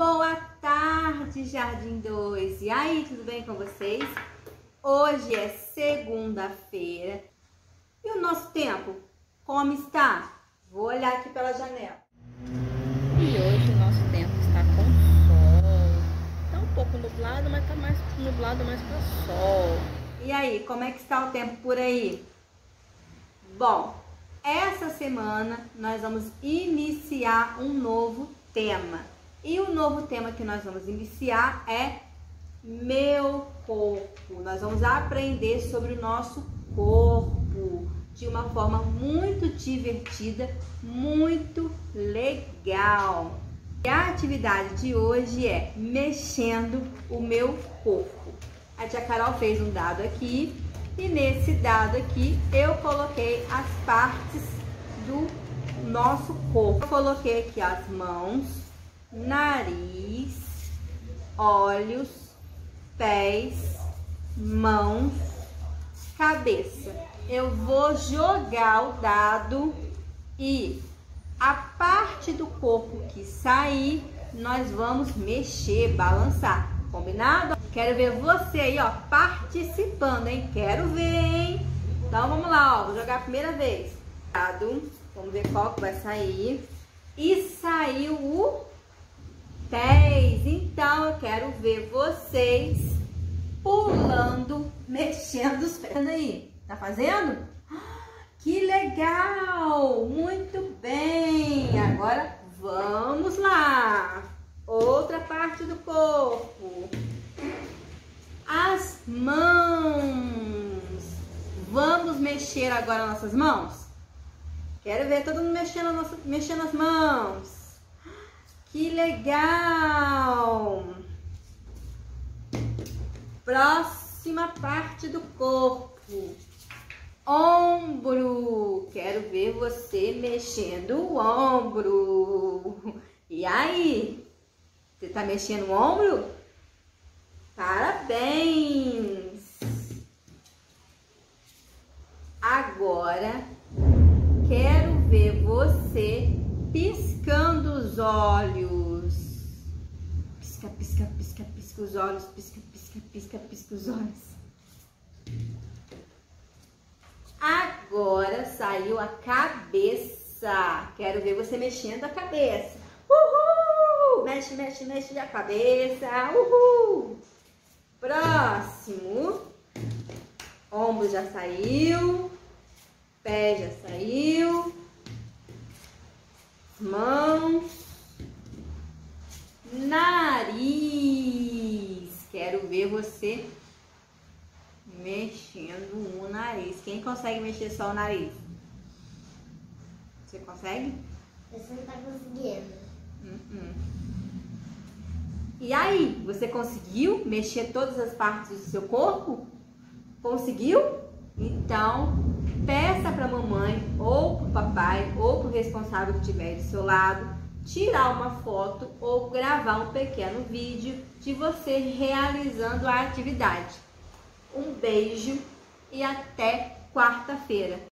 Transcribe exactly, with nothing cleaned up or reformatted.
Boa tarde, Jardim dois! E aí, tudo bem com vocês? Hoje é segunda-feira e o nosso tempo, como está? Vou olhar aqui pela janela. E hoje o nosso tempo está com sol. Está um pouco nublado, mas está mais nublado mais para sol. E aí, como é que está o tempo por aí? Bom, essa semana nós vamos iniciar um novo tema. E o novo tema que nós vamos iniciar é meu corpo. Nós vamos aprender sobre o nosso corpo de uma forma muito divertida, muito legal. E a atividade de hoje é mexendo o meu corpo. A tia Carol fez um dado aqui e nesse dado aqui eu coloquei as partes do nosso corpo. Eu coloquei aqui as mãos, nariz, olhos, pés, mãos, cabeça. Eu vou jogar o dado e a parte do corpo que sair, nós vamos mexer, balançar. Combinado? Quero ver você aí, ó, participando, hein? Quero ver, hein? Então vamos lá, ó. Vou jogar a primeira vez. Vamos ver qual que vai sair. E saiu o pés. Então eu quero ver vocês pulando, mexendo os pés aí. Tá fazendo? Que legal! Muito bem! Agora vamos lá! Outra parte do corpo. As mãos. Vamos mexer agora nossas mãos? Quero ver todo mundo mexendo, nossa, mexendo as mãos. Que legal! Próxima parte do corpo. Ombro. Quero ver você mexendo o ombro. E aí? Você tá mexendo o ombro? Parabéns! Agora, quero ver você piscando os olhos. Pisca, pisca, pisca, pisca os olhos. Pisca, pisca, pisca, pisca os olhos. Agora saiu a cabeça. Quero ver você mexendo a cabeça. Uhul! Mexe, mexe, mexe a cabeça. Uhul! Próximo. Ombro já saiu. Pé já saiu. Mãos. Nariz. Quero ver você mexendo o nariz. Quem consegue mexer só o nariz? Você consegue? Você não tá conseguindo. Uh-uh. E aí, você conseguiu mexer todas as partes do seu corpo? Conseguiu? Então, peça para a mamãe, ou para o papai, ou para o responsável que estiver do seu lado, tirar uma foto ou gravar um pequeno vídeo de você realizando a atividade. Um beijo e até quarta-feira.